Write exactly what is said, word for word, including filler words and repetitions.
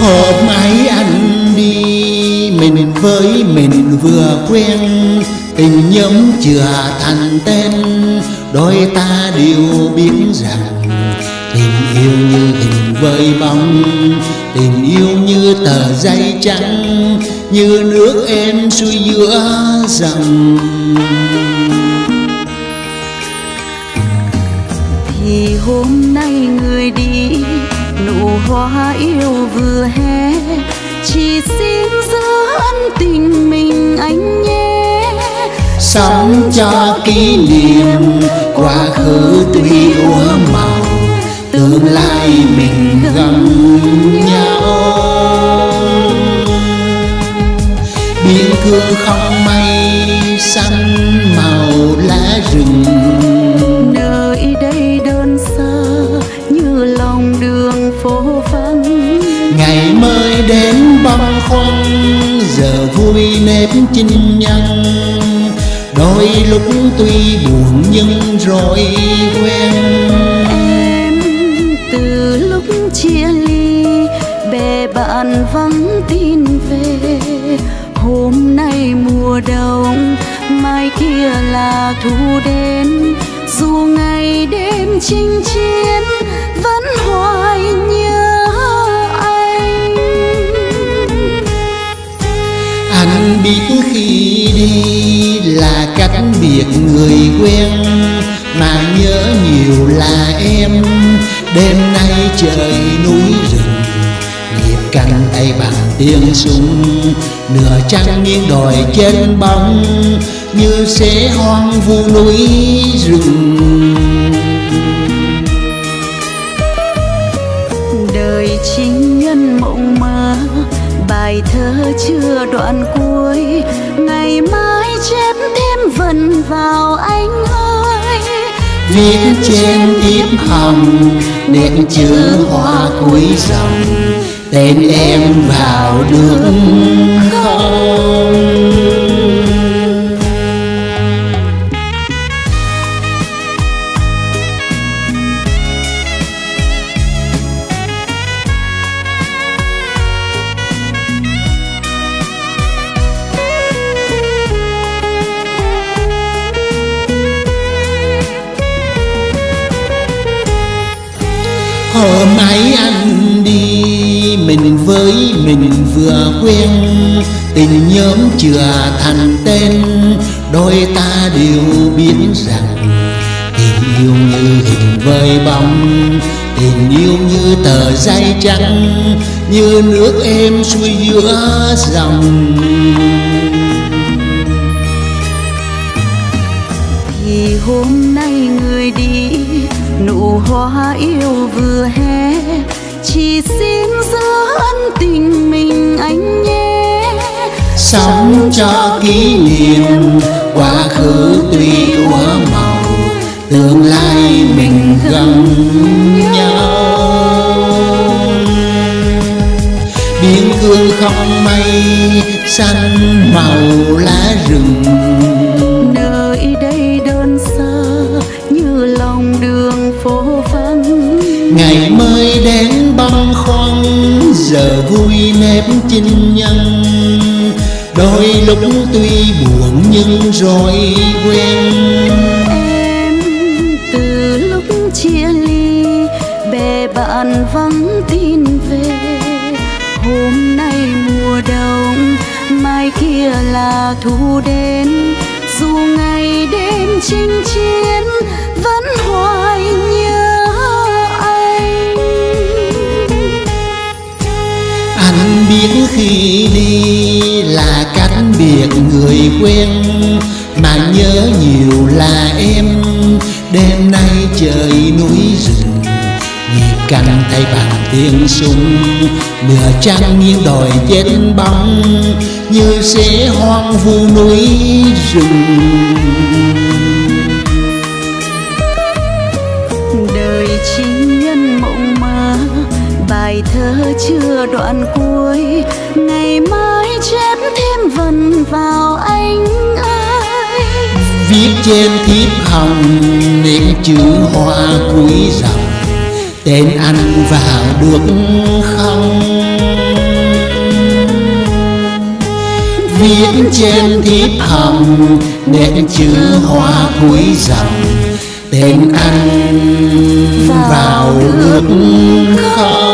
Hôm ấy anh đi mình với mình vừa quen, tình nhóm chưa thành tên, đôi ta đều biết rằng tình yêu như hình với bóng, tình yêu như tờ giấy trắng, như nước êm xuôi giữa dòng. Thì hôm nay người đi, nụ hoa yêu vừa hé, chỉ xin giữ ân tình mình anh nhé. Sống cho kỷ niệm, quá khứ tuy úa màu, tương lai mình gần nhau. Biển cương không mây xanh màu lá rừng, nơi đây đơn sơ như lòng đường phố vắng. ngày mới đến bâng khuâng, giờ vui nếp chinh nhân, đôi lúc tuy buồn nhưng rồi quen. Em từ lúc chia ly, bè bạn vắng tin về, hôm nay mùa đông, mai kia là thu đến. Dù ngày đêm chinh chiến, vẫn hoài nhớ anh. Anh biết khi đi là cách biệt người quen, mà nhớ nhiều là em. Đêm nay trời núi rừng, nhịp canh tay bằng tiếng súng, nửa trăng nghiêng đồi trên bóng, như sẽ hoang vu núi rừng. Đời chính nhân mộng mơ, bài thơ chưa đoạn cuối, ngày mai chép thêm vần vào anh ơi. Viết trên thiếp hồng, nét chữ hoa cuối dòng, tên em vào được không? Hôm ấy anh đi mình với mình vừa quen, tình nhóm chưa thành tên, đôi ta đều biết rằng tình yêu như hình với bóng, tình yêu như tờ giấy trắng, như nước êm xuôi giữa dòng. Thì hôm nay người đi, nụ hoa yêu vừa hé, chỉ xin giữ ân tình mình anh nhé. Sống cho kỷ niệm, quá khứ tuy úa màu, tương lai mình gần nhau. Biển cương không mây xanh màu lá rừng, nơi đây đơn sơ như lòng đường phố vắng. ngày mới đến bâng khuâng, giờ vui nếp chinh nhân, đôi lúc tuy buồn nhưng rồi quen. Em từ lúc chia ly, bè bạn vắng tin về, hôm nay mùa đông, mai kia là thu đến. Dù ngày đêm chinh chiến, vẫn hoài nhớ anh. Anh biết khi đi là cách biệt người quen, mà nhớ nhiều là em. Đêm nay trời núi rừng, nhịp canh thay bằng tiếng súng, nửa trăng nghiêng đồi chết bóng, như sẽ hoang vu núi rừng. Đời chính nhân mộng mơ, bài thơ chưa đoạn cuối, ngày mai chép thêm vần vào anh ơi. Viết trên thiếp hồng, nét chữ hoa cuối dòng, tên anh vào được không? viết trên thiếp hồng nét chữ hoa cuối dòng tên anh vào nước không.